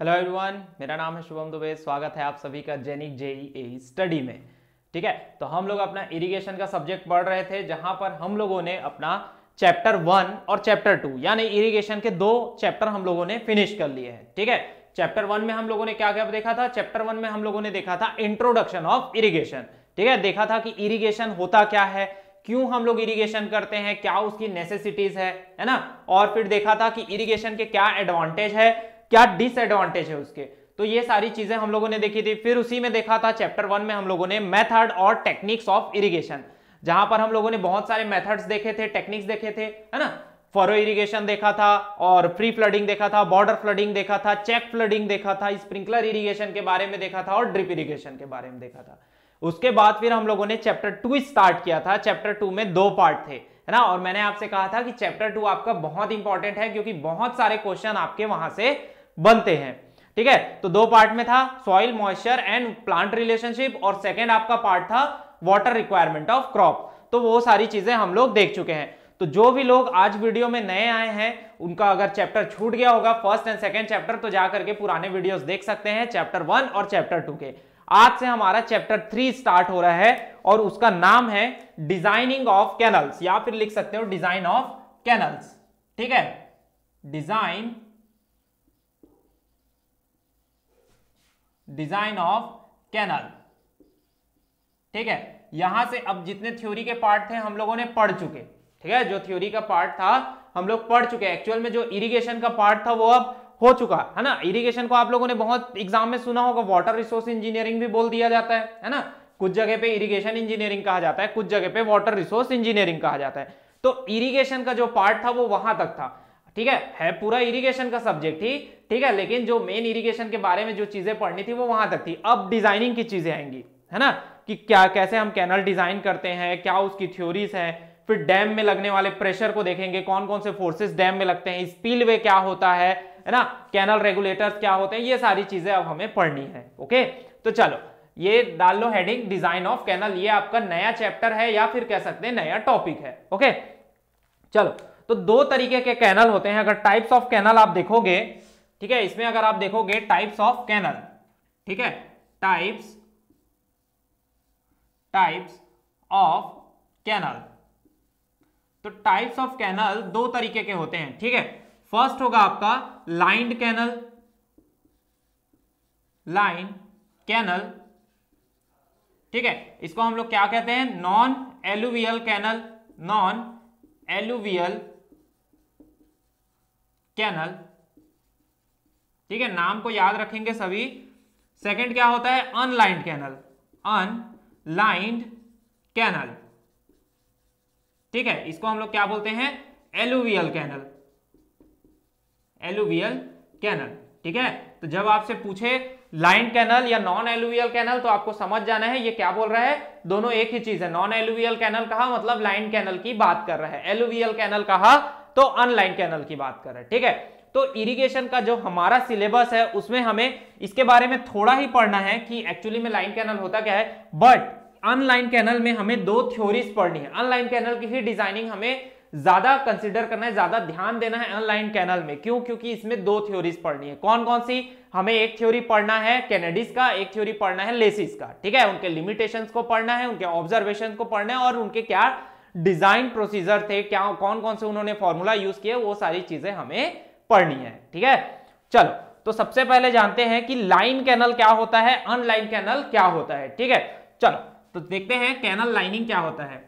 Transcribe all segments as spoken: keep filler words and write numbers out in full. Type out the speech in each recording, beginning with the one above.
Hello everyone, मेरा नाम है शुभम दुबे। स्वागत है आप सभी का जैनिक जेईई स्टडी में। ठीक है, तो हम लोग अपना इरिगेशन का सब्जेक्ट पढ़ रहे थे, जहां पर हम लोगों ने अपना चैप्टर वन और चैप्टर टू यानी इरिगेशन के दो चैप्टर हम लोगों ने फिनिश कर लिए हैं। ठीक है, चैप्टर वन में हम लोगों ने क्या क्या देखा था? चैप्टर वन में हम लोगों ने देखा था इंट्रोडक्शन ऑफ इरिगेशन। ठीक है, देखा था कि इरिगेशन होता क्या है, क्यों हम लोग इरिगेशन करते हैं, क्या उसकी नेसेसिटीज है, है ना। और फिर देखा था कि इरिगेशन के क्या एडवांटेज है, क्या डिसएडवांटेज है उसके। तो ये सारी चीजें हम लोगों ने देखी थी। फिर उसी में देखा था चैप्टर वन में हम लोगों ने मेथड और टेक्निक्स ऑफ इरिगेशन, जहां पर हम लोगों ने बहुत सारे मेथड्स देखे थे, टेक्निक्स देखे थे, है ना। फरो इरिगेशन देखा था, और फ्री फ्लडिंग देखा था, बॉर्डर फ्लडिंग देखा था, चेक फ्लडिंग देखा था, स्प्रिंकलर इरिगेशन के बारे में देखा था, और ड्रिप इरिगेशन के बारे में देखा था। उसके बाद फिर हम लोगों ने चैप्टर टू स्टार्ट किया था। चैप्टर टू में दो पार्ट थे, है ना। और मैंने आपसे कहा था कि चैप्टर टू आपका बहुत इंपॉर्टेंट है, क्योंकि बहुत सारे क्वेश्चन आपके वहां से बनते हैं। ठीक है, तो दो पार्ट में था, soil moisture and plant relationship, और सेकेंड आपका पार्ट था वाटर रिक्वायरमेंट ऑफ क्रॉप। तो वो सारी चीजें हम लोग देख चुके हैं। तो जो भी लोग आज वीडियो में नए आए हैं, उनका अगर चैप्टर छूट गया होगा फर्स्ट एंड सेकेंड चैप्टर, तो जाकर के पुराने वीडियोस देख सकते हैं चैप्टर वन और चैप्टर टू के। आज से हमारा चैप्टर थ्री स्टार्ट हो रहा है, और उसका नाम है डिजाइनिंग ऑफ कैनल्स, या फिर लिख सकते हो डिजाइन ऑफ कैनल्स। ठीक है, डिजाइन डिजाइन ऑफ कैनल। ठीक है, यहां से अब जितने थ्योरी के पार्ट थे हम लोगों ने पढ़ चुके। ठीक है, जो थ्योरी का पार्ट था हम लोग पढ़ चुके। एक्चुअल में जो इरिगेशन का पार्ट था वो अब हो चुका है ना। इरिगेशन को आप लोगों ने बहुत एग्जाम में सुना होगा, वाटर रिसोर्स इंजीनियरिंग भी बोल दिया जाता है, है ना। कुछ जगह पे इरिगेशन इंजीनियरिंग कहा जाता है, कुछ जगह पे वाटर रिसोर्स इंजीनियरिंग कहा जाता है। तो इरिगेशन का जो पार्ट था वो वहां तक था। ठीक है है पूरा इरिगेशन का सब्जेक्ट ही। ठीक है, लेकिन जो मेन इरिगेशन के बारे में जो चीजें पढ़नी थी वो वहां तक थी। अब डिजाइनिंग की चीजें आएंगी, है ना, कि क्या कैसे हम कैनल डिजाइन करते हैं, क्या उसकी थ्योरीज हैं। फिर डैम में लगने वाले प्रेशर को देखेंगे, कौन कौन से फोर्सेस डैम में लगते हैं, स्पिलवे क्या होता है है ना, कैनल रेगुलेटर्स क्या होते हैं, ये सारी चीजें अब हमें पढ़नी है। ओके, तो चलो ये डाल लो हेडिंग डिजाइन ऑफ कैनल। ये आपका नया चैप्टर है, या फिर कह सकते हैं नया टॉपिक है। ओके, चलो, तो दो तरीके के कैनल होते हैं। अगर टाइप्स ऑफ कैनल आप देखोगे, ठीक है, इसमें अगर आप देखोगे टाइप्स ऑफ कैनल, ठीक है, टाइप्स टाइप्स ऑफ कैनल। तो टाइप्स ऑफ कैनल दो तरीके के होते हैं। ठीक है, फर्स्ट होगा आपका लाइन्ड कैनल, लाइन कैनल। ठीक है, इसको हम लोग क्या कहते हैं? Non alluvial canal, non alluvial canal. ठीक है, नाम को याद रखेंगे सभी। सेकंड क्या होता है? Unlined canal, unlined canal. ठीक है, इसको हम लोग क्या बोलते हैं? Alluvial canal, alluvial canal. ठीक है, तो जब आपसे पूछे लाइन कैनल या नॉन एलुवियल कैनल, तो आपको समझ जाना है ये क्या बोल रहा है। दोनों एक ही चीज है। नॉन एलुवियल कैनल कहा मतलब लाइन कैनल की बात कर रहा है, एलुवियल कैनल कहा तो अनलाइन कैनल की बात कर रहा है। ठीक है, तो इरिगेशन का जो हमारा सिलेबस है उसमें हमें इसके बारे में थोड़ा ही पढ़ना है कि एक्चुअली में लाइन कैनल होता क्या है। बट अनलाइन कैनल में हमें दो थ्योरीज पढ़नी है। अनलाइन कैनल की ही डिजाइनिंग हमें ज्यादा कंसीडर करना है, ज्यादा ध्यान देना है अनलाइन कैनल में। क्यों? क्योंकि इसमें दो थ्योरीज पढ़नी है। कौन कौन सी? हमें एक थ्योरी पढ़ना है कैनेडिस का, एक थ्योरी पढ़ना है लेसिस का। ठीक है, उनके लिमिटेशंस को पढ़ना है, उनके ऑब्जर्वेशन को पढ़ना है, और उनके क्या डिजाइन प्रोसीजर थे, क्या कौन कौन से उन्होंने फॉर्मूला यूज किए, वो सारी चीजें हमें पढ़नी है। ठीक है, चलो, तो सबसे पहले जानते हैं कि लाइन कैनल क्या होता है, अनलाइन कैनल क्या होता है। ठीक है, चलो तो देखते हैं कैनल लाइनिंग क्या होता है।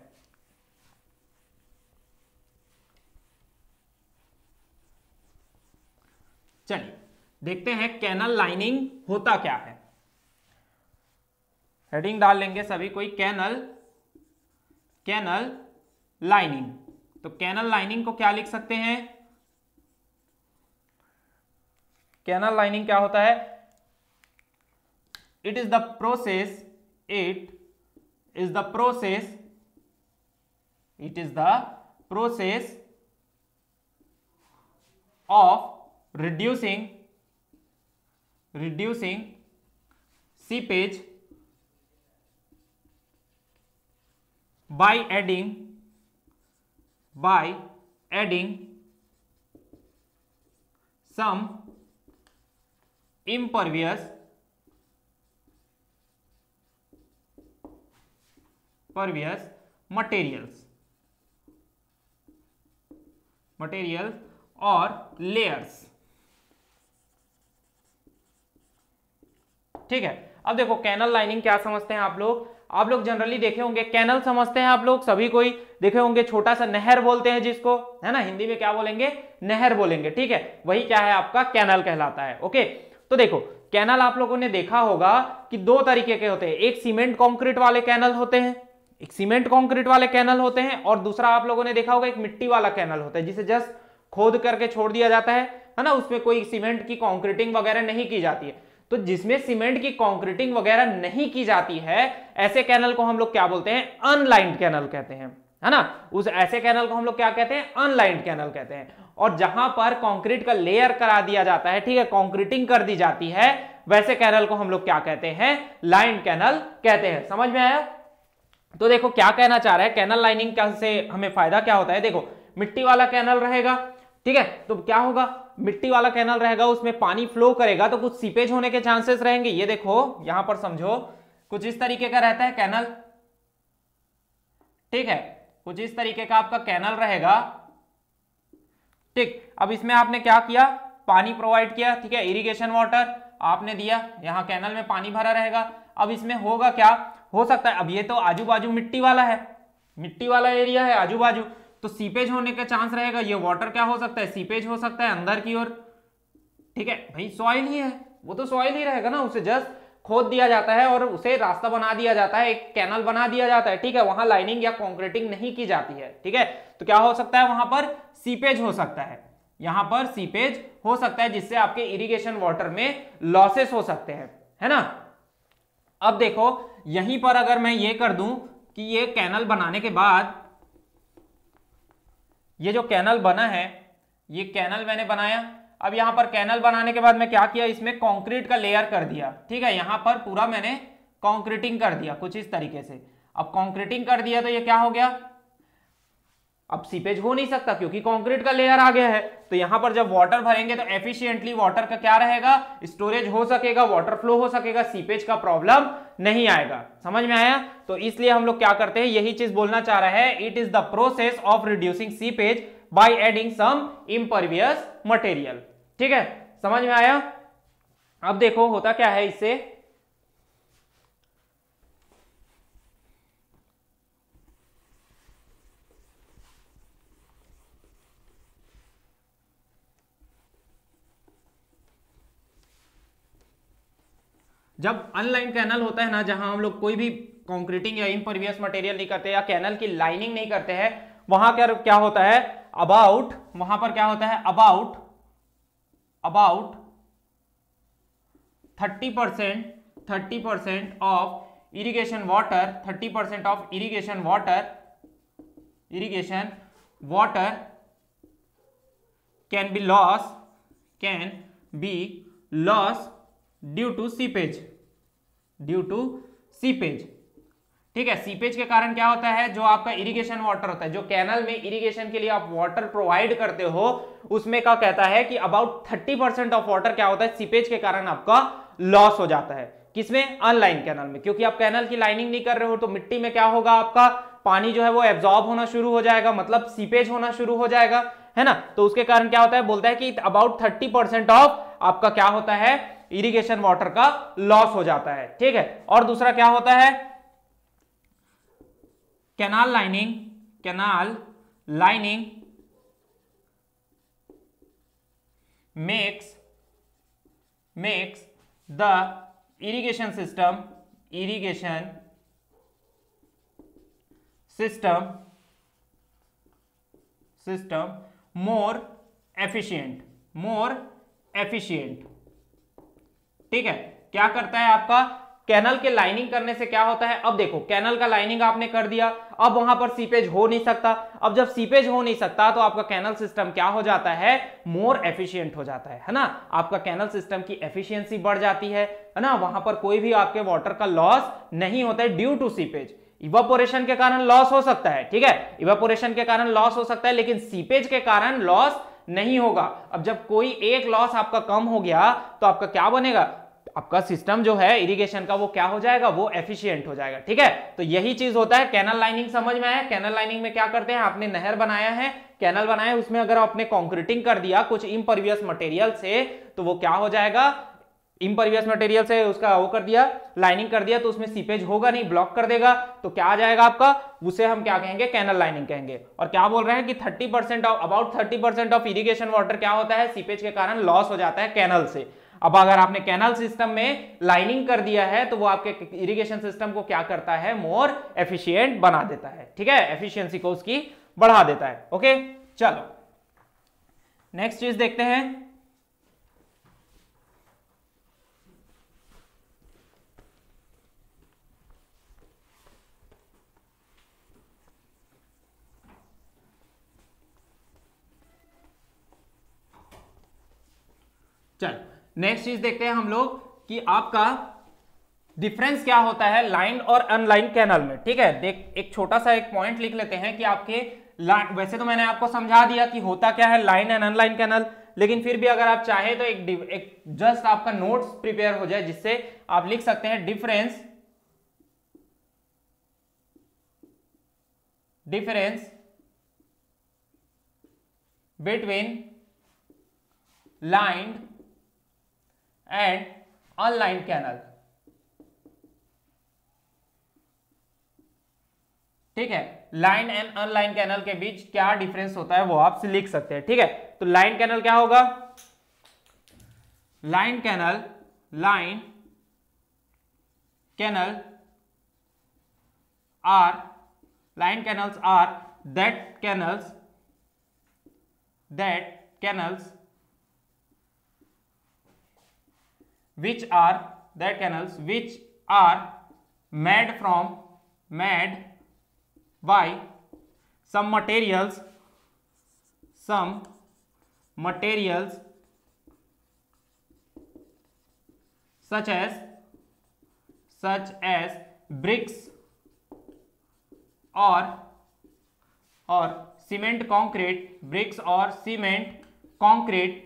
चलिए देखते हैं कैनल लाइनिंग होता क्या है। हेडिंग डाल लेंगे सभी कोई, कैनल कैनल लाइनिंग। तो कैनल लाइनिंग को क्या लिख सकते हैं? कैनल लाइनिंग क्या होता है? It is the process it is the process it is the process of reducing reducing seepage by adding by adding some impervious pervious materials material और लेयर्स। ठीक है, अब देखो कैनल लाइनिंग क्या समझते हैं आप लोग। आप लोग जनरली देखे होंगे कैनल समझते हैं आप लोग सभी कोई देखे होंगे, छोटा सा नहर बोलते हैं जिसको, है ना, हिंदी में क्या बोलेंगे, नहर बोलेंगे। ठीक है, वही क्या है आपका कैनल कहलाता है। ओके, तो देखो कैनल आप लोगों ने देखा होगा कि दो तरीके के होते हैं, एक सीमेंट कंक्रीट वाले कैनल होते हैं, एक सीमेंट कंक्रीट वाले कैनल होते हैं, और दूसरा आप लोगों ने देखा होगा एक मिट्टी वाला कैनल होता है जिसे जस्ट खोद करके छोड़ दिया जाता है है ना, उसमें कोई सीमेंट की कंक्रीटिंग वगैरह नहीं की जाती है। तो जिसमें सीमेंट की कंक्रीटिंग वगैरह नहीं की जाती है ऐसे कैनल को हम लोग क्या बोलते हैं, अनलाइंड कैनल कहते हैं, है ना। उस ऐसे कैनल को हम लोग क्या कहते हैं, अनलाइंड कैनल कहते हैं। और जहां पर कंक्रीट का लेयर करा दिया जाता है, ठीक है, कंक्रीटिंग कर दी जाती है, वैसे कैनल को हम लोग क्या कहते हैं, लाइंड कैनल कहते हैं। समझ में आया। तो देखो क्या कहना चाह रहा है, कैनल लाइनिंग से हमें फायदा क्या होता है। देखो मिट्टी वाला कैनल रहेगा, ठीक है, तो क्या होगा, मिट्टी वाला कैनल रहेगा, उसमें पानी फ्लो करेगा तो कुछ सीपेज होने के चांसेस रहेंगे। ये देखो यहां पर समझो कुछ इस तरीके का रहता है कैनल, ठीक है, कुछ इस तरीके का आपका कैनल रहेगा। ठीक, अब इसमें आपने क्या किया, पानी प्रोवाइड किया, ठीक है, इरिगेशन वाटर आपने दिया, यहां कैनल में पानी भरा रहेगा। अब इसमें होगा क्या, हो सकता है, अब ये तो आजू बाजू मिट्टी वाला है, मिट्टी वाला एरिया है आजू बाजू, तो सीपेज होने का चांस रहेगा। ये वाटर क्या हो सकता है, सीपेज हो सकता है अंदर की ओर। ठीक है भाई, सॉइल ही है, वो तो सॉइल ही रहेगा ना, उसे जस्ट खोद दिया जाता है और उसे रास्ता बना दिया जाता है, एक कैनल बना दिया जाता है। ठीक है, वहां लाइनिंग या कंक्रीटिंग नहीं की जाती है। ठीक है, तो क्या हो सकता है, वहां पर सीपेज हो सकता है, यहां पर सीपेज हो सकता है, जिससे आपके इरिगेशन वाटर में लॉसेस हो सकते हैं, है ना। अब देखो यहीं पर अगर मैं ये कर दूं कि ये कैनल बनाने के बाद, ये जो कैनल बना है, ये कैनल मैंने बनाया। अब यहां पर कैनल बनाने के बाद मैं क्या किया, इसमें कंक्रीट का लेयर कर दिया। ठीक है, यहां पर पूरा मैंने कंक्रीटिंग कर दिया कुछ इस तरीके से। अब कंक्रीटिंग कर दिया तो ये क्या हो गया, अब सीपेज हो नहीं सकता क्योंकि कंक्रीट का लेयर आ गया है। तो यहां पर जब वाटर भरेंगे तो एफिशिएंटली वाटर का क्या रहेगा, स्टोरेज हो सकेगा, वाटर फ्लो हो सकेगा, सीपेज का प्रॉब्लम नहीं आएगा। समझ में आया। तो इसलिए हम लोग क्या करते हैं, यही चीज बोलना चाह रहा है, it is the process of reducing seepage by adding some impervious material. ठीक है, समझ में आया। अब देखो होता क्या है इससे, जब अनलाइन कैनल होता है ना, जहां हम लोग कोई भी कंक्रीटिंग या इम्परवियस मटेरियल नहीं करते या कैनल की लाइनिंग नहीं करते हैं, वहां क्या क्या होता है, अबाउट वहां पर क्या होता है, about about thirty percent thirty percent of irrigation water thirty percent of irrigation water irrigation water can be loss can be loss due to seepage due to seepage. ठीक है, सीपेज के कारण क्या होता है, जो आपका इरिगेशन वाटर होता है, जो कैनल में इरिगेशन के लिए आप वाटर प्रोवाइड करते हो, उसमें क्या कहता है कि about thirty percent of water क्या होता है, सीपेज के कारण आपका लॉस हो जाता है। किसमें, अनलाइन कैनल में, क्योंकि आप कैनल की लाइनिंग नहीं कर रहे हो तो मिट्टी में क्या होगा, आपका पानी जो है वो एब्जॉर्ब होना शुरू हो जाएगा, मतलब सीपेज होना शुरू हो जाएगा, है ना। तो उसके कारण क्या होता है, बोलता है कि अबाउट थर्टी परसेंट ऑफ आपका क्या होता है, इरिगेशन वाटर का लॉस हो जाता है। ठीक है, और दूसरा क्या होता है, canal lining canal lining makes makes the irrigation system irrigation system system more efficient more efficient. ठीक है, क्या करता है आपका, कैनल के लाइनिंग करने से क्या होता है, अब देखो कैनल का लाइनिंग आपने कर दिया, अब वहां पर सीपेज हो नहीं सकता। अब जब सीपेज हो नहीं सकता तो आपका कैनल सिस्टम क्या हो जाता है, मोर एफिशिएंट हो जाता है, है ना। आपका कैनल सिस्टम की एफिशिएंसी बढ़ जाती है, है ना। वहां पर कोई भी आपके वाटर का लॉस नहीं होता है ड्यू टू सीपेज। इवापोरेशन के कारण लॉस हो सकता है, ठीक है, इवापोरेशन के कारण लॉस हो सकता है, लेकिन सीपेज के कारण लॉस नहीं होगा। अब जब कोई एक लॉस आपका कम हो गया तो आपका क्या बनेगा, आपका सिस्टम जो है इरिगेशन का वो क्या हो जाएगा, वो एफिशिएंट हो जाएगा। ठीक है, तो यही चीज होता है। कैनल लाइनिंग समझ में आया? कैनल लाइनिंग में क्या करते हैं, आपने नहर बनाया है, कैनल बनाया है, उसमें अगर आपने कंक्रीटिंग कर दिया कुछ इम्परवियस मटेरियल से तो वो क्या हो जाएगा, इम्परवियस मटेरियल से उसका वो कर दिया, लाइनिंग कर दिया, तो उसमें सीपेज होगा नहीं, ब्लॉक कर देगा, तो क्या आ जाएगा आपका, उसे हम क्या कहेंगे, कैनल लाइनिंग कहेंगे। और क्या बोल रहे हैं कि thirty percent of about thirty percent of irrigation water क्या होता है, सीपेज के कारण लॉस हो जाता है कैनल से। अब अगर आपने कैनल सिस्टम में लाइनिंग कर दिया है तो वो आपके इरिगेशन सिस्टम को क्या करता है, मोर एफिशिएंट बना देता है। ठीक है, एफिशिएंसी को उसकी बढ़ा देता है। ओके, चलो नेक्स्ट चीज देखते हैं। चल नेक्स्ट चीज देखते हैं हम लोग कि आपका डिफरेंस क्या होता है लाइन और अनलाइन कैनल में। ठीक है, देख एक छोटा सा एक पॉइंट लिख लेते हैं कि आपके वैसे तो मैंने आपको समझा दिया कि होता क्या है लाइन एंड अनलाइन कैनल, लेकिन फिर भी अगर आप चाहे तो एक, एक जस्ट आपका नोट्स प्रिपेयर हो जाए जिससे आप लिख सकते हैं difference difference between line and unline canal. ठीक है, लाइन एंड अनलाइन कैनल के बीच क्या डिफरेंस होता है वो आप लिख सकते हैं। ठीक है, तो लाइन कैनल क्या होगा, line canal line canal are line canals are that canals that canals which are that canals which are made from made by some materials some materials such as such as bricks or or cement concrete bricks or cement concrete।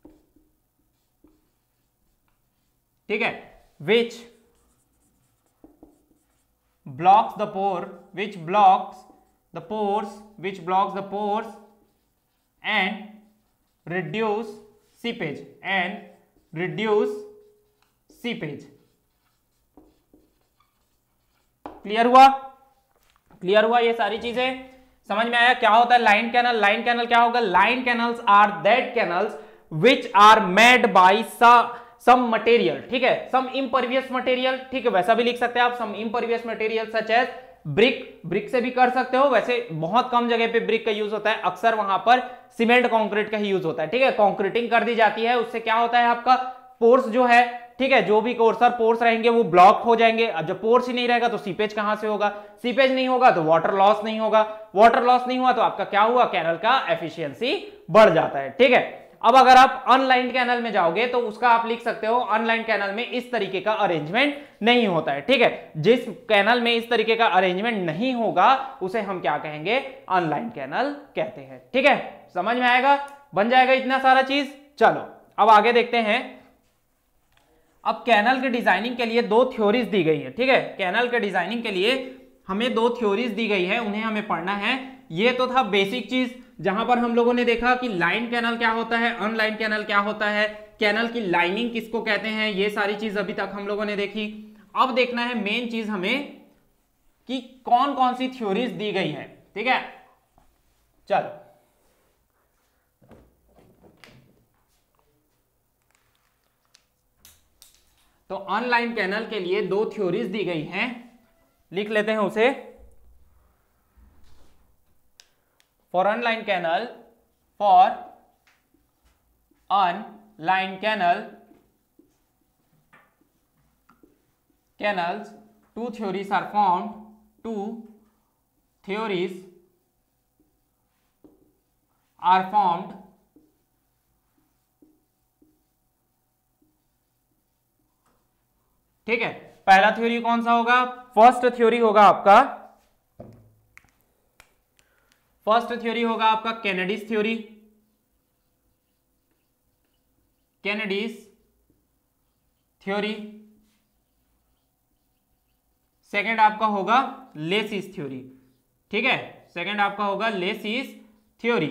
ठीक है, which blocks the pore which blocks the pores which blocks the pores and reduce seepage and reduce seepage। Clear हुआ, clear हुआ ये सारी चीजें समझ में आया? क्या होता है लाइन कैनल, लाइन कैनल क्या होगा, line canals are that canals which are made by some material. ठीक है, सम इम्परवियस मटेरियल। ठीक है, वैसा भी लिख सकते हैं आप, some impervious material such as brick, brick से भी कर सकते हो, वैसे बहुत कम जगह पे ब्रिक का यूज होता है, अक्सर वहां पर सीमेंट कंक्रीट का ही यूज होता है। ठीक है, कंक्रीटिंग कर दी जाती है, उससे क्या होता है आपका पोर्स जो है, ठीक है, जो भी कोर्सर पोर्स रहेंगे वो ब्लॉक हो जाएंगे। अब जब पोर्स ही नहीं रहेगा तो सीपेज कहां से होगा, सीपेज नहीं होगा तो वाटर लॉस नहीं होगा, वाटर लॉस नहीं हुआ तो आपका क्या हुआ, कैनल का एफिशिएंसी बढ़ जाता है। ठीक है, अब अगर आप अनलाइन कैनल में जाओगे तो उसका आप लिख सकते हो अनलाइन कैनल में इस तरीके का अरेंजमेंट नहीं होता है। ठीक है, जिस कैनल में इस तरीके का अरेंजमेंट नहीं होगा उसे हम क्या कहेंगे, अनलाइन कैनल कहते हैं। ठीक है, समझ में आएगा, बन जाएगा इतना सारा चीज। चलो अब आगे देखते हैं। अब कैनल के डिजाइनिंग के लिए दो थ्योरीज दी गई है। ठीक है, कैनल के डिजाइनिंग के लिए हमें दो थ्योरीज दी गई है, उन्हें हमें पढ़ना है। ये तो था बेसिक चीज जहां पर हम लोगों ने देखा कि लाइन कैनल क्या होता है, अनलाइन कैनल क्या होता है, कैनल की लाइनिंग किसको कहते हैं, ये सारी चीज अभी तक हम लोगों ने देखी। अब देखना है मेन चीज हमें कि कौन कौन सी थ्योरीज दी गई है। ठीक है, चलो तो अनलाइन कैनल के लिए दो थ्योरीज दी गई हैं, लिख लेते हैं उसे। For unline canal for unline canal canals two theories are found two theories are found ठीक है, पहला थ्योरी कौन सा होगा, फर्स्ट थ्योरी होगा आपका फर्स्ट थ्योरी होगा आपका Kennedy's theory. Kennedy's theory, second आपका होगा लेसिस थ्योरी। ठीक है, सेकंड आपका होगा लेसिस थ्योरी।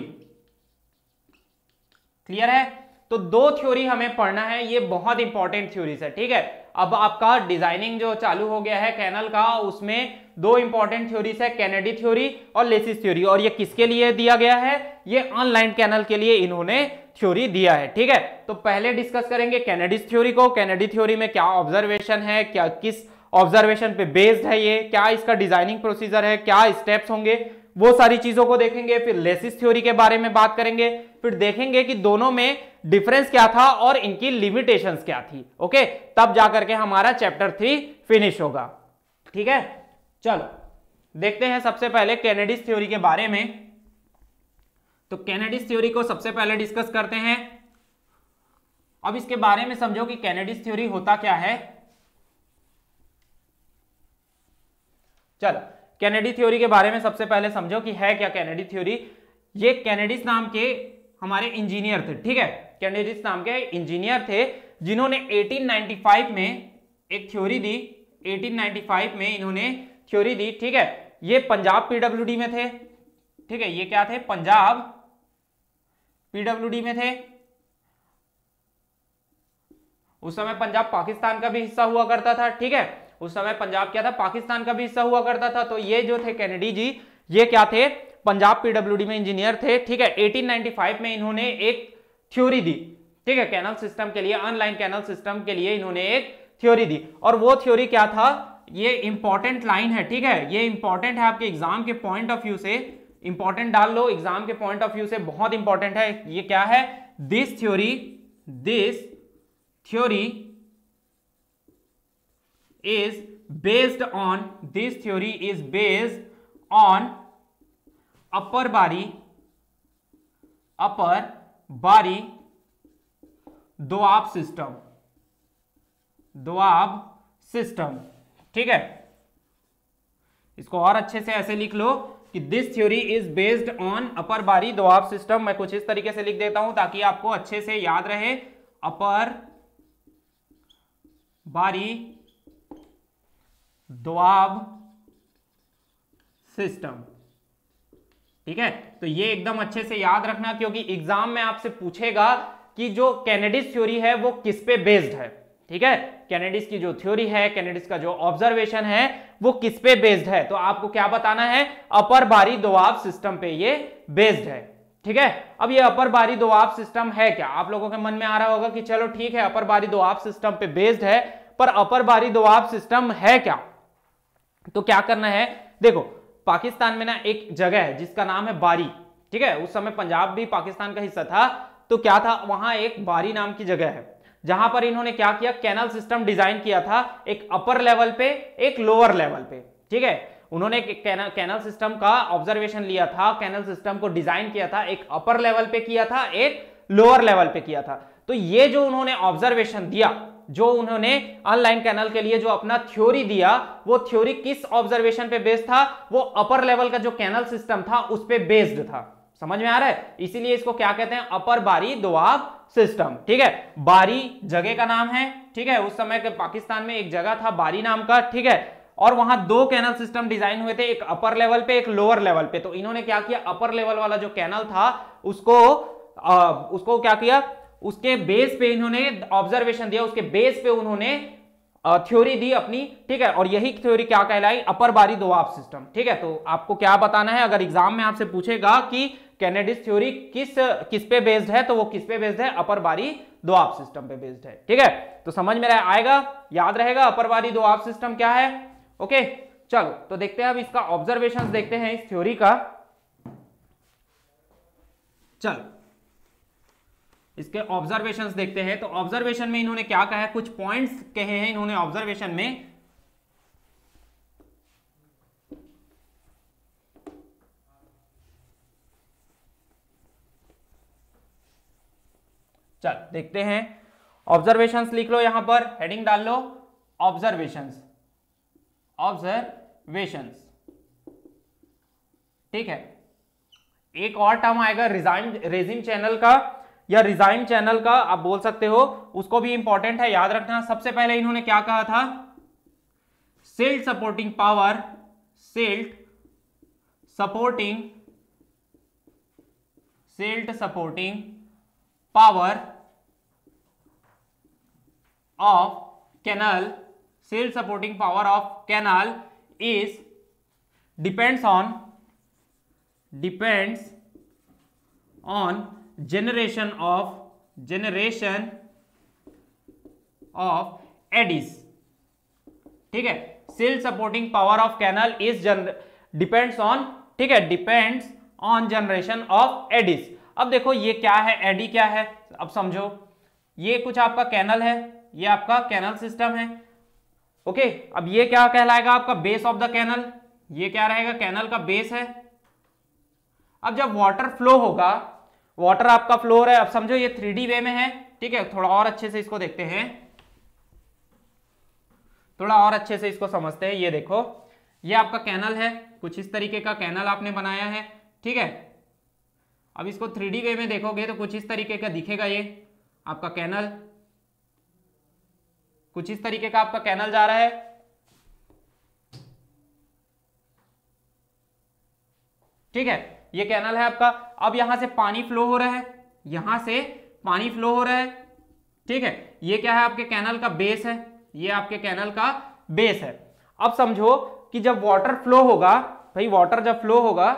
क्लियर है? तो दो थ्योरी हमें पढ़ना है, ये बहुत इंपॉर्टेंट थ्योरीज है। ठीक है, अब आपका डिजाइनिंग जो चालू हो गया है कैनल का, उसमें दो इंपॉर्टेंट थ्योरीज है, कैनेडी थ्योरी और लेसिस थ्योरी। और ये किसके लिए दिया गया है? ये ऑनलाइन कैनल के लिए इन्होंने थ्योरी दिया है। ठीक है, तो पहले डिस्कस करेंगे कैनेडिस थ्योरी को। कैनेडी थ्योरी में क्या ऑब्जर्वेशन है, क्या किस ऑब्जर्वेशन पे बेस्ड है ये, क्या इसका डिजाइनिंग प्रोसीजर है, क्या स्टेप्स होंगे, वो सारी चीजों को देखेंगे। फिर लेसिस थ्योरी के बारे में बात करेंगे, फिर देखेंगे कि दोनों में डिफरेंस क्या था और इनकी लिमिटेशंस क्या थी। ओके, तब जाकर के हमारा चैप्टर थ्री फिनिश होगा। ठीक है, चलो देखते हैं सबसे पहले कैनेडिस थ्योरी के बारे में। तो कैनेडिस थ्योरी को सबसे पहले डिस्कस करते हैं। अब इसके बारे में समझो कि कैनेडिस थ्योरी होता क्या है। चलो कैनेडी थ्योरी के बारे में सबसे पहले समझो कि है क्या कैनेडी थ्योरी। ये कैनेडिस नाम के हमारे इंजीनियर थे। ठीक है, कैनेडिस नाम के इंजीनियर थे जिन्होंने अठारह सौ पचानवे में एक थ्योरी दी। अठारह सौ पचानवे में इन्होंने थ्योरी दी। ठीक है, ये पंजाब पीडब्ल्यूडी में थे। ठीक है, ये क्या थे? पंजाब पीडब्ल्यूडी में थे। उस समय पंजाब पाकिस्तान का भी हिस्सा हुआ करता था। ठीक है, उस समय पंजाब क्या था? पाकिस्तान का भी हिस्सा हुआ करता था। तो ये जो थे कैनेडी जी, ये क्या थे? पंजाब पीडब्ल्यूडी में इंजीनियर थे। ठीक है, अठारह सौ पचानवे में इन्होंने एक थ्योरी दी। ठीक है, कैनल सिस्टम के लिए, ऑनलाइन कैनल सिस्टम के लिए इन्होंने एक थ्योरी दी। और वो थ्योरी क्या था? ये इंपॉर्टेंट लाइन है। ठीक है, ये इंपॉर्टेंट है आपके एग्जाम के पॉइंट ऑफ व्यू से। इंपॉर्टेंट डाल लो, एग्जाम के पॉइंट ऑफ व्यू से बहुत इंपॉर्टेंट है। ये क्या है? This theory this theory is based on this theory is based on upper body upper body Doab system Doab system. ठीक है, इसको और अच्छे से ऐसे लिख लो कि this theory is based on upper Bari Doab system. मैं कुछ इस तरीके से लिख देता हूं ताकि आपको अच्छे से याद रहे। अपर बारी दोआब सिस्टम। ठीक है, तो ये एकदम अच्छे से याद रखना, क्योंकि एग्जाम में आपसे पूछेगा कि जो कैनेडिस थ्योरी है वो किस पे बेस्ड है। ठीक है, कैनेडिस की जो थ्योरी है, कैनेडिस का जो ऑब्जर्वेशन है वो किस पे बेस्ड है, तो आपको क्या बताना है? अपर बारी दोआब सिस्टम पे ये बेस्ड है। ठीक है, अब ये अपर बारी दोआब सिस्टम है क्या? आप लोगों के मन में आ रहा होगा कि चलो ठीक है, अपर बारी दोआब सिस्टम पे बेस्ड है, पर अपर बारी दोआब सिस्टम है क्या? तो क्या करना है, देखो पाकिस्तान में ना एक जगह है जिसका नाम है बारी। ठीक है, उस समय पंजाब भी पाकिस्तान का हिस्सा था। तो क्या था, वहां एक बारी नाम की जगह है जहां पर इन्होंने क्या किया? कैनल सिस्टम डिजाइन किया था, एक अपर लेवल पे, एक लोअर लेवल पे। ठीक है, उन्होंने कैनल कैनल सिस्टम का ऑब्जर्वेशन लिया था, कैनल सिस्टम को डिजाइन किया था, एक अपर लेवल पे किया था, एक लोअर लेवल पे किया था। तो ये जो उन्होंने ऑब्जर्वेशन दिया, जो उन्होंने ऑनलाइन कैनल के लिए जो अपना थ्योरी दिया, वो थ्योरी किस ऑब्जर्वेशन पे बेस्ड था? वो अपर लेवल का जो कैनल सिस्टम था उस पे बेस्ड था। समझ में आ रहा है? इसीलिए इसको क्या कहते हैं? अपर बारी दोआब सिस्टम। ठीक है, बारी जगह का नाम है। ठीक है, उस समय के पाकिस्तान में एक जगह था बारी नाम का। ठीक है, और वहां दो कैनल सिस्टम डिजाइन हुए थे, एक अपर लेवल पे, एक लोअर लेवल पे। तो इन्होंने क्या किया? अपर लेवल वाला जो कैनल था उसको आ, उसको क्या किया? उसके बेस पे इन्होंने ऑब्जर्वेशन दिया, उसके बेस पे उन्होंने थ्योरी दी अपनी। ठीक है, और यही थ्योरी क्या कहलाई? अपर बारी दोआब सिस्टम। ठीक है, तो आपको क्या बताना है, अगर एग्जाम में आपसे पूछेगा कि कैनेडिस थ्योरी किस किस पे बेस्ड है, तो वो किस पे बेस्ड है? अपर बारी दोआब सिस्टम पे बेस्ड है। ठीक है, तो समझ में आएगा, याद रहेगा अपर बारी दोआब सिस्टम क्या है। ओके, चलो तो देखते हैं अब इसका ऑब्जर्वेशन देखते हैं इस थ्योरी का। चलो इसके ऑब्जर्वेशंस देखते हैं। तो ऑब्जर्वेशन में इन्होंने क्या कहा है? कुछ पॉइंट्स कहे हैं इन्होंने ऑब्जर्वेशन में। चल देखते हैं, ऑब्जर्वेशंस लिख लो, यहां पर हेडिंग डाल लो, ऑब्जर्वेशंस ऑब्जर्वेशंस। ठीक है, एक और टर्म आएगा रेजिम रेजिम चैनल का। या रिजाइन चैनल का आप बोल सकते हो, उसको भी इंपॉर्टेंट है, याद रखना। सबसे पहले इन्होंने क्या कहा था, silt supporting power, silt supporting silt supporting power of canal, silt supporting power of canal is depends on depends on generation of generation of eddies, ठीक है। silt supporting power of canal is depends on, ठीक है, depends on generation of eddies। अब देखो ये क्या है, AD क्या है, अब समझो, ये कुछ आपका कैनल है, ये आपका कैनल सिस्टम है, ओके। अब ये क्या कहलाएगा, आपका बेस ऑफ द कैनल, ये क्या रहेगा, कैनल का बेस है। अब जब वाटर फ्लो होगा, वाटर आपका फ्लो हो रहा है, अब समझो ये थ्री डी वे में है, ठीक है। थोड़ा और अच्छे से इसको देखते हैं, थोड़ा और अच्छे से इसको समझते हैं। ये देखो, ये आपका कैनल है, कुछ इस तरीके का कैनल आपने बनाया है, ठीक है। अब इसको थ्री डी वे में देखोगे तो कुछ इस तरीके का दिखेगा, ये आपका कैनल, कुछ इस तरीके का आपका कैनल जा रहा है, ठीक है। ये कैनल है आपका। अब यहां से पानी फ्लो हो रहा है, यहां से पानी फ्लो हो रहा है, ठीक है। ये क्या है, आपके कैनल का बेस है, ये आपके कैनल का बेस है। अब समझो कि जब वाटर फ्लो होगा, भाई वाटर जब फ्लो होगा,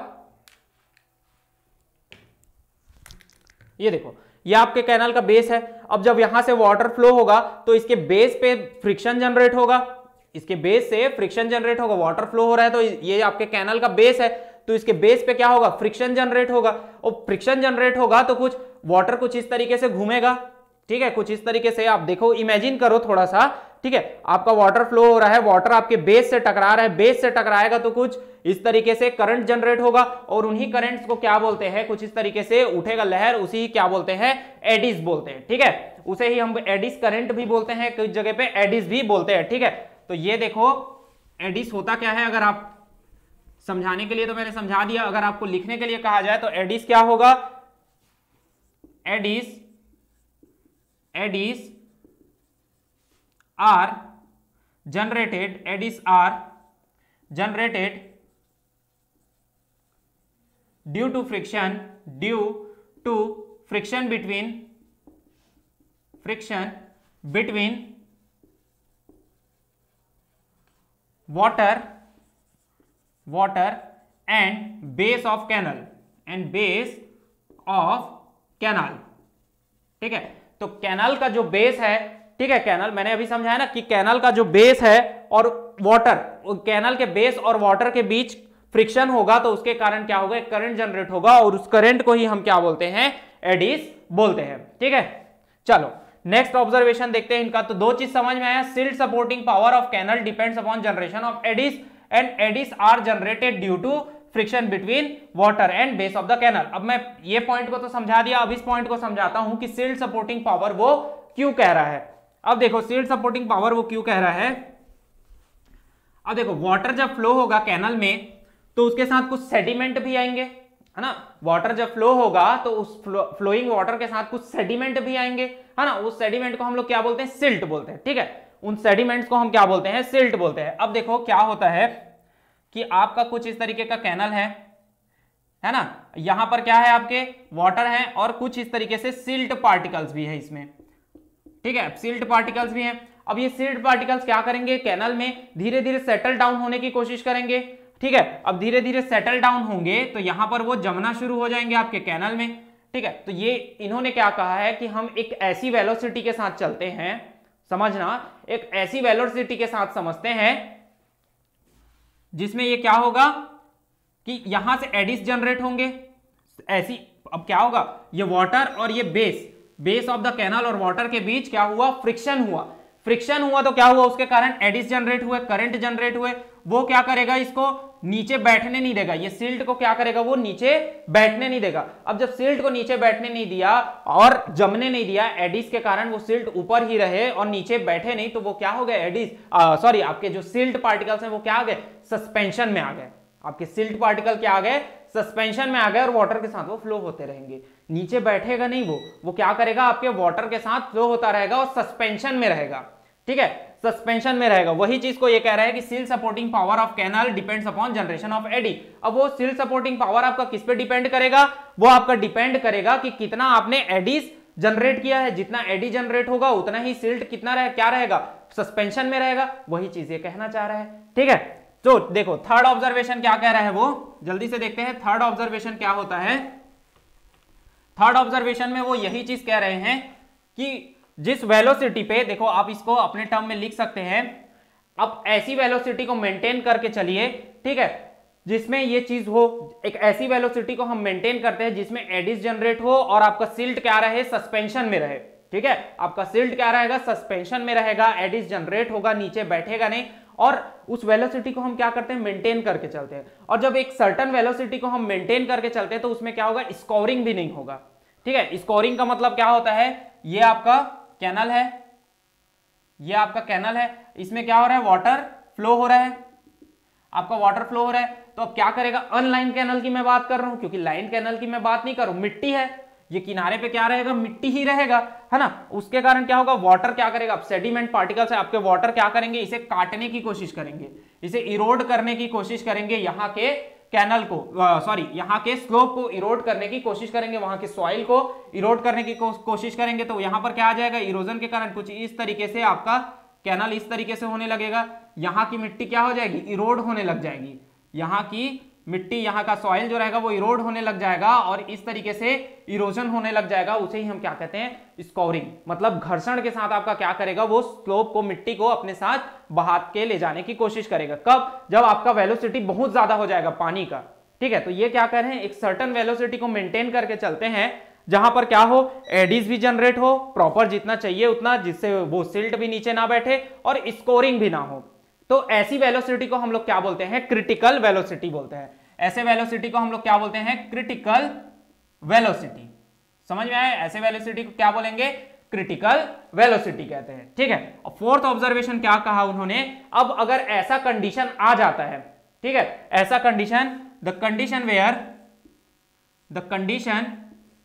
ये देखो ये आपके कैनल का बेस है। अब जब यहां से वाटर फ्लो होगा तो इसके बेस पे फ्रिक्शन जनरेट होगा, इसके बेस से फ्रिक्शन जनरेट होगा। वाटर फ्लो हो रहा है तो ये आपके कैनल का बेस है, तो इसके बेस पे क्या होगा, फ्रिक्शन जनरेट होगा। और फ्रिक्शन जनरेट होगा तो कुछ वाटर कुछ इस तरीके से घूमेगा, ठीक है, कुछ इस तरीके से। आप देखो, इमेजिन करो थोड़ा सा, ठीक है, आपका वाटर फ्लो हो रहा है, वाटर आपके बेस से टकरा रहा है, बेस से टकराएगा तो कुछ इस तरीके से करंट जनरेट होगा, और उन्हीं करंट्स को क्या बोलते हैं, कुछ इस तरीके से उठेगा लहर, उसी क्या बोलते हैं, एडिस बोलते हैं, ठीक है। उसे ही हम एडिस करंट भी बोलते हैं, कुछ जगह पे एडिस भी बोलते हैं, ठीक है। तो ये देखो एडिस होता क्या है, अगर आप समझाने के लिए तो मैंने समझा दिया, अगर आपको लिखने के लिए कहा जाए तो एडिस क्या होगा, eddies eddies are generated eddies are generated due to friction due to friction between friction between water water and base of canal and base of canal, ठीक है। तो कैनल का जो बेस है, ठीक है, कैनल मैंने अभी समझाया ना कि कैनल का जो बेस है और वाटर, कैनल के बेस और वाटर के बीच फ्रिक्शन होगा तो उसके कारण क्या होगा, करंट जनरेट होगा, और उस करंट को ही हम क्या बोलते हैं, एडिस बोलते हैं, ठीक है। चलो नेक्स्ट ऑब्जर्वेशन देखते हैं इनका। तो दो चीज समझ में आया, silt supporting power of canal depends upon generation of eddies and eddies are generated due to friction between water and base of the canal. अब मैं ये पॉइंट को तो समझा दिया, अब इस पॉइंट को समझाता हूं कि सिल्ट सपोर्टिंग पावर वो क्यों कह रहा है। अब देखो सिल्ट सपोर्टिंग पावर वो क्यों कह रहा है। अब देखो वाटर जब फ्लो होगा कैनल में तो उसके साथ कुछ सेडिमेंट भी आएंगे, है ना। वाटर जब फ्लो होगा तो उस फ्लो, फ्लोइंग वाटर के साथ कुछ सेडिमेंट भी आएंगे, है ना। उस सेडिमेंट को हम लोग क्या बोलते हैं, सिल्ट बोलते हैं, ठीक है। उन सेडिमेंट्स को हम क्या बोलते हैं, सिल्ट बोलते हैं। अब देखो क्या होता है कि आपका कुछ इस तरीके का कैनल है, है ना। यहां पर क्या है, आपके वाटर है और कुछ इस तरीके से सिल्ट पार्टिकल्स भी है इसमें, ठीक है, सिल्ट पार्टिकल्स भी हैं। अब ये सिल्ट पार्टिकल्स क्या करेंगे, कैनल में धीरे धीरे सेटल डाउन होने की कोशिश करेंगे, ठीक है। अब धीरे धीरे सेटल डाउन होंगे तो यहां पर वो जमना शुरू हो जाएंगे आपके कैनल में, ठीक है। तो ये इन्होंने क्या कहा है कि हम एक ऐसी वेलोसिटी के साथ चलते हैं, समझना, एक ऐसी वेलोसिटी के साथ समझते हैं जिसमें ये क्या होगा कि यहां से एडिस जनरेट होंगे ऐसी। अब क्या होगा, ये वाटर और ये base base of the canal और वाटर के बीच क्या हुआ, फ्रिक्शन हुआ। फ्रिक्शन हुआ तो क्या हुआ, उसके कारण एडिस जनरेट हुए, करंट जनरेट हुए। वो क्या करेगा, इसको नीचे बैठने नहीं देगा, ये सिल्ट को क्या करेगा, वो नीचे बैठने नहीं देगा। अब जब सिल्ट को नीचे बैठने नहीं दिया और जमने नहीं दिया एडिस के कारण, वो सिल्ट ऊपर ही रहे और नीचे बैठे नहीं, तो वो क्या हो गए, एडिस सॉरी आपके जो सिल्ट पार्टिकल्स हैं वो क्या आ गए, सस्पेंशन में आ गए। आपके सिल्ट पार्टिकल क्या आ गए, सस्पेंशन में आ गए और वाटर के साथ वो फ्लो होते रहेंगे, नीचे बैठेगा नहीं, वो वो क्या करेगा, आपके वाटर के साथ फ्लो होता रहेगा और सस्पेंशन में रहेगा, ठीक है, सस्पेंशन में रहेगा। वही चीज को ये कह रहा है कि silt supporting power of canal depends upon generation of eddy. अब वो सिल सपोर्टिंग पावर आपका किस पे डिपेंड करेगा, वो आपका डिपेंड करेगा कि कितना आपने एडीज जनरेट किया है, जितना एडी जनरेट होगा उतना ही सिल्ट कितना रहे, क्या रहेगा, सस्पेंशन में रहेगा। वही चीज ये कहना चाह रहा है, ठीक है। तो देखो थर्ड ऑब्जर्वेशन क्या कह रहा है, वो जल्दी से देखते हैं। थर्ड ऑब्जर्वेशन क्या होता है, थर्ड ऑब्जर्वेशन में वो यही चीज कह रहे हैं कि जिस वेलोसिटी पे, देखो आप इसको अपने टर्म में लिख सकते हैं, अब ऐसी वेलोसिटी को मेंटेन करके चलिए, ठीक है, जिसमें ये चीज हो, एक ऐसी वेलोसिटी को हम मेंटेन करते हैं जिसमें एडीज जनरेट हो और आपका सिल्ट क्या रहे, सस्पेंशन में रहे, ठीक है, आपका सिल्ट क्या रहेगा, सस्पेंशन में रहेगा, एडीज जनरेट होगा, नीचे बैठेगा नहीं, और उस वेलोसिटी को हम क्या करते हैं, मेंटेन करके चलते हैं। और जब एक सर्टेन वेलोसिटी को हम मेंटेन करके चलते हैं तो उसमें क्या होगा, स्कोरिंग भी नहीं होगा, ठीक है। स्कोरिंग का मतलब क्या होता है, ये आपका कैनल है, ये आपका कैनल है, इसमें क्या हो रहा है, वाटर फ्लो हो रहा है, आपका वाटर फ्लो हो रहा है। तो अब क्या करेगा, अनलाइन कैनल की मैं बात कर रहा हूं, क्योंकि लाइन कैनल की मैं बात नहीं कर रहा हूं, मिट्टी है, ये किनारे पे क्या रहेगा, मिट्टी ही रहेगा, है ना। उसके कारण क्या होगा, वाटर क्या करेगा, अब सेडिमेंट पार्टिकल्स है आपके, वाटर क्या करेंगे, इसे काटने की कोशिश करेंगे, इसे इरोड करने की कोशिश करेंगे, यहाँ के कैनल को, सॉरी यहाँ के स्लोप को इरोड करने की कोशिश करेंगे, वहां के सॉइल को इरोड करने की को, कोशिश करेंगे। तो यहां पर क्या आ जाएगा, इरोजन के कारण कुछ इस तरीके से आपका कैनल इस तरीके से होने लगेगा, यहाँ की मिट्टी क्या हो जाएगी, इरोड होने लग जाएगी, यहाँ की मिट्टी, यहाँ का सॉइल जो रहेगा वो इरोड होने लग जाएगा और इस तरीके से इरोजन होने लग जाएगा। उसे ही हम क्या कहते हैं, स्कोरिंग, मतलब घर्षण के साथ आपका क्या करेगा, वो स्लोप को, मिट्टी को अपने साथ बहा के ले जाने की कोशिश करेगा। कब, जब आपका वेलोसिटी बहुत ज्यादा हो जाएगा पानी का, ठीक है। तो ये क्या कर रहे हैं, एक सर्टेन वेलोसिटी को मेंटेन करके चलते हैं जहां पर क्या हो, एडीज भी जनरेट हो प्रॉपर जितना चाहिए उतना, जिससे वो सिल्ट भी नीचे ना बैठे और स्कोरिंग भी ना हो। तो ऐसी वेलोसिटी को हम लोग क्या बोलते हैं, क्रिटिकल वेलोसिटी बोलते हैं। ऐसे वेलोसिटी को हम लोग क्या बोलते हैं, क्रिटिकल वेलोसिटी। समझ में आया, ऐसे वेलोसिटी को क्या बोलेंगे, क्रिटिकल वेलोसिटी कहते हैं, ठीक है। और फोर्थ ऑब्जर्वेशन क्या कहा उन्होंने, अब अगर ऐसा कंडीशन आ जाता है, ठीक है, ऐसा condition, the condition where, the condition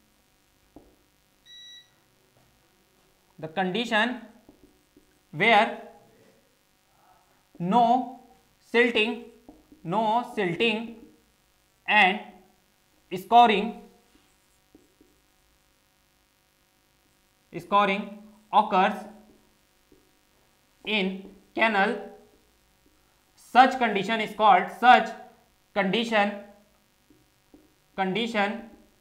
the condition where no silting no silting and scoring scoring occurs in canal, such condition is called, such condition condition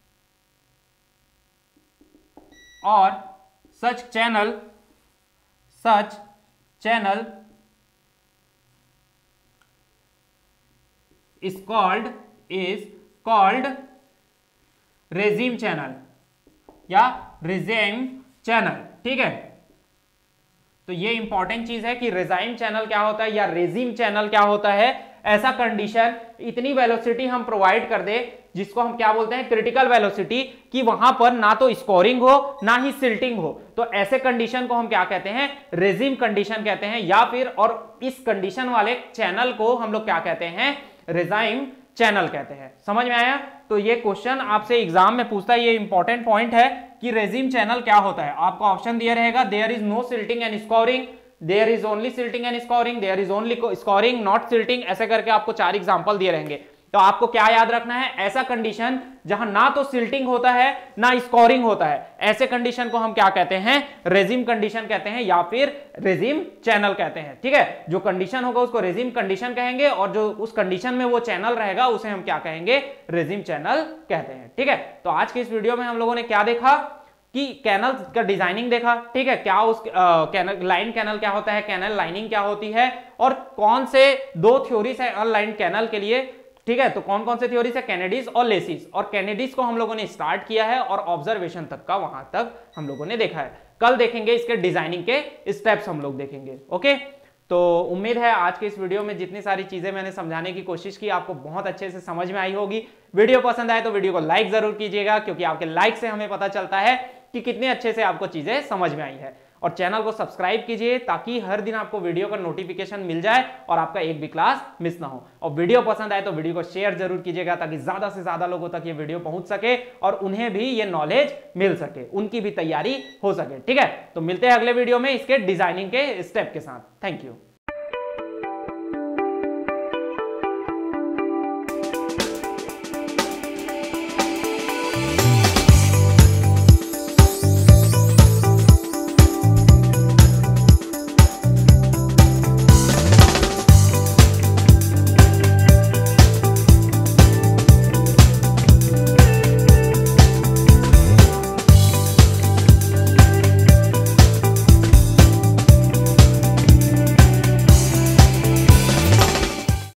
or such channel such channel is called is called regime channel या regime channel, ठीक है। तो ये important चीज है कि regime channel क्या होता है या रेजिम चैनल क्या होता है। ऐसा कंडीशन, इतनी वेलोसिटी हम प्रोवाइड कर दे जिसको हम क्या बोलते हैं, क्रिटिकल वेलोसिटी, कि वहां पर ना तो स्कोरिंग हो ना ही सिल्टिंग हो, तो ऐसे कंडीशन को हम क्या कहते हैं, रेजिम कंडीशन कहते हैं। या फिर, और इस कंडीशन वाले चैनल को हम लोग क्या कहते हैं, रेजाइम चैनल कहते हैं। समझ में आया। तो ये क्वेश्चन आपसे एग्जाम में पूछता है, ये इंपॉर्टेंट पॉइंट है कि रेजिम चैनल क्या होता है। आपको ऑप्शन दिया रहेगा, there is no silting and scouring, there is only silting and scouring, there is only scouring not silting, ऐसे करके आपको चार एग्जांपल दिए रहेंगे। तो आपको क्या याद रखना है, ऐसा कंडीशन जहां ना तो सिल्टिंग होता है ना स्कोरिंग होता है, ऐसे कंडीशन को हम क्या कहते हैं, रेजिम कंडीशन कहते हैं या फिर रेजिम चैनल कहते हैं। ठीक है, जो कंडीशन होगा उसको रेजिम कंडीशन कहेंगे और जो उस कंडीशन में वो चैनल रहेगा उसे हम क्या कहेंगे, रेजिम चैनल कहते हैं। ठीक है, तो आज की इस वीडियो में हम लोगों ने क्या देखा कि कैनल का डिजाइनिंग देखा। ठीक है, क्या उस कैनल, लाइन कैनल क्या होता है, कैनल लाइनिंग क्या होती है, और कौन से दो थ्योरीज है अनलाइन कैनल के लिए। ठीक है, तो कौन कौन से थ्योरीज है, कैनेडीज और लेसिस, और कैनेडीज को हम लोगों ने स्टार्ट किया है और ऑब्जर्वेशन तक का वहां तक हम लोगों ने देखा है। कल देखेंगे इसके डिजाइनिंग के स्टेप्स हम लोग देखेंगे। ओके, तो उम्मीद है आज के इस वीडियो में जितनी सारी चीजें मैंने समझाने की कोशिश की आपको बहुत अच्छे से समझ में आई होगी। वीडियो पसंद आए तो वीडियो को लाइक जरूर कीजिएगा, क्योंकि आपके लाइक से हमें पता चलता है कि कितने अच्छे से आपको चीजें समझ में आई है। और चैनल को सब्सक्राइब कीजिए ताकि हर दिन आपको वीडियो का नोटिफिकेशन मिल जाए और आपका एक भी क्लास मिस ना हो। और वीडियो पसंद आए तो वीडियो को शेयर जरूर कीजिएगा ताकि ज्यादा से ज्यादा लोगों तक ये वीडियो पहुंच सके और उन्हें भी ये नॉलेज मिल सके, उनकी भी तैयारी हो सके। ठीक है, तो मिलते हैं अगले वीडियो में इसके डिजाइनिंग के स्टेप के साथ। Thank you.